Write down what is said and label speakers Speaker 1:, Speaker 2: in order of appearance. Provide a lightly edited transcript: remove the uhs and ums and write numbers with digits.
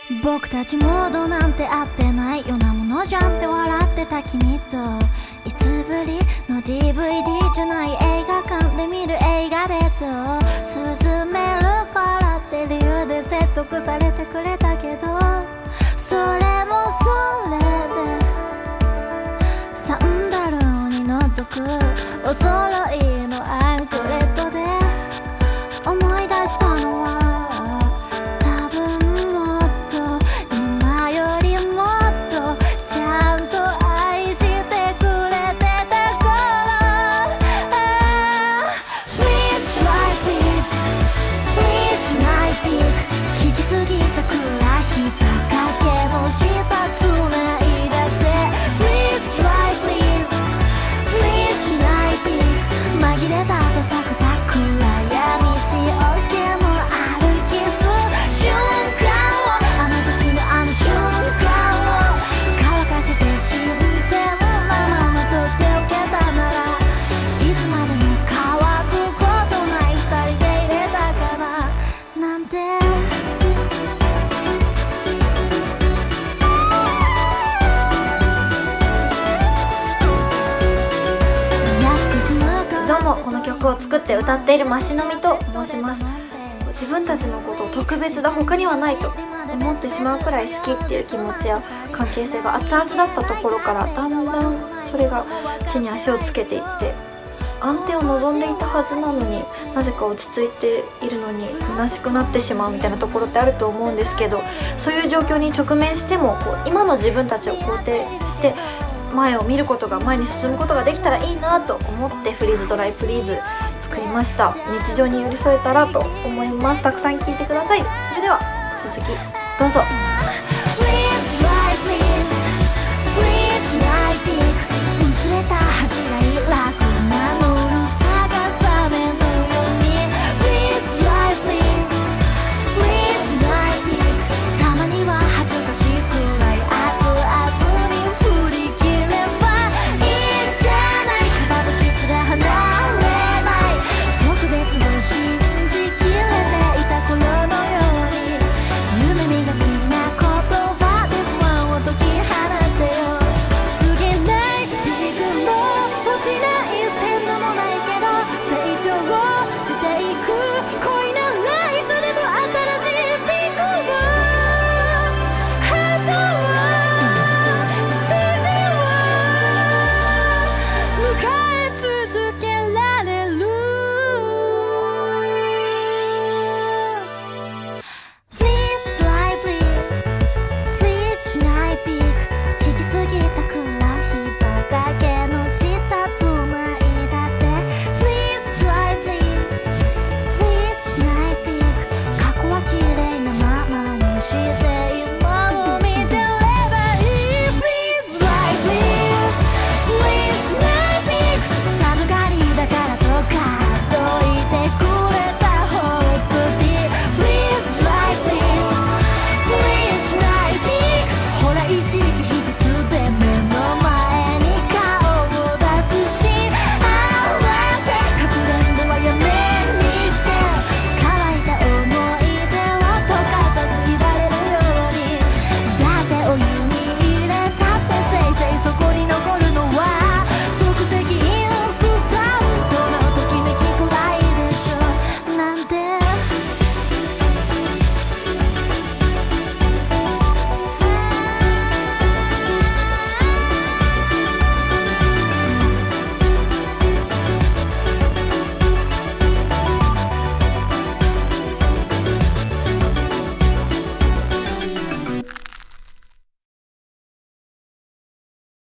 Speaker 1: 僕たちモードなんて合ってないようなものじゃんって笑ってた君と、いつぶりの DVD じゃない映画館で見る映画デートを進めるからって理由で説得されてくれたけど、それもそれでサンダルに覗くお揃いのアンクレットで思い出したのは、多分もっと今よりもっとちゃんと愛してくれてたから。 Please try please please しないピーク聞きすぎたくらい膝掛けもしたつないだって Please try please please しないピーク紛れたとサクサク暗闇しおけのあるキス瞬間を、あの時のあの瞬間を乾かして新鮮なままとっておけたなら、いつまでも乾くことない二人で入れたかななんて。
Speaker 2: どうも、この曲を作って歌っているマシノミと申します。自分たちのことを特別だ、他にはないと思ってしまうくらい好きっていう気持ちや関係性が熱々だったところから、だんだんそれが地に足をつけていって、安定を望んでいたはずなのになぜか落ち着いているのに虚しくなってしまうみたいなところってあると思うんですけど、そういう状況に直面しても今の自分たちを肯定して前を見ることが、前に進むことができたらいいなと思ってフリーズドライプリーズ作りました。日常に寄り添えたらと思います。たくさん聴いてください。それでは続きどうぞ。
Speaker 1: Please try please please しないピーク薄れた恥がい楽なのうるさが冷めぬように Please try please please しないピークたまには恥ずかしいくらい熱々に振り切ればいいじゃない。片時すら離れない特別を信じきれていた頃のように、夢見がちな言葉で不安を解き放ってよ。過ぎないビッグも落ちない線路もないけど成長をしていく恋